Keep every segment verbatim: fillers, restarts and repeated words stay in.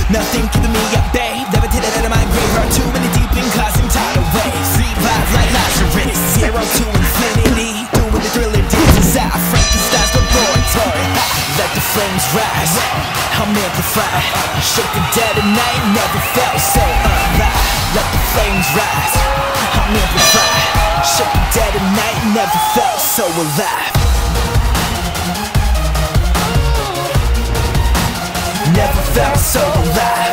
Nothing keeping me at bay. Levitated out of my grave. Are too many deep and causing tidal waves. Revive like Lazarus. Zero to infinity. Doing the thriller deeds inside Frankenstein's laboratory. Let the flames rise. I'm amplified. Shake the dead at night. Never felt so alive. Let the flames rise. I'm amplified. Shake the dead at night. Never felt so alive. Never felt so alive.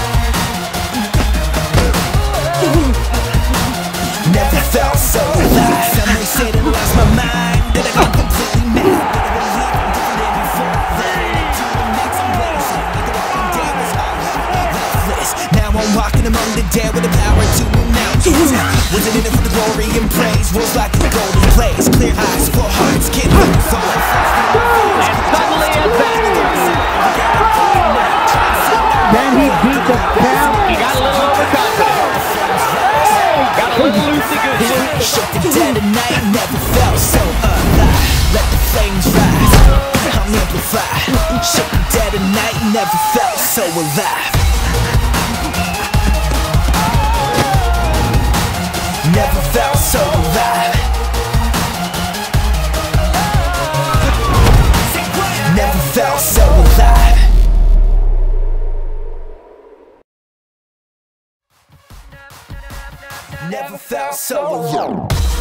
Never felt so alive. Some may say that I lost my mind, that I got completely mad, that I believe I'm different than before. Then to the next place, like the walking dead was all lifeless. Now I'm walking among the dead with the power to move mountains. Wasn't in it for the glory and praise. Rules like a golden place. Clear eyes, full hearts, can't lose all my friends. And suddenly it's back. Then he beat the count. He got a little overconfident. Got a little loosey-goosey. Shook the dead at night, never felt so alive. Let the flames rise. I'm amplified. Shook the dead at night, never felt so alive. Never felt so alive. Never felt so alive. Never felt so alone.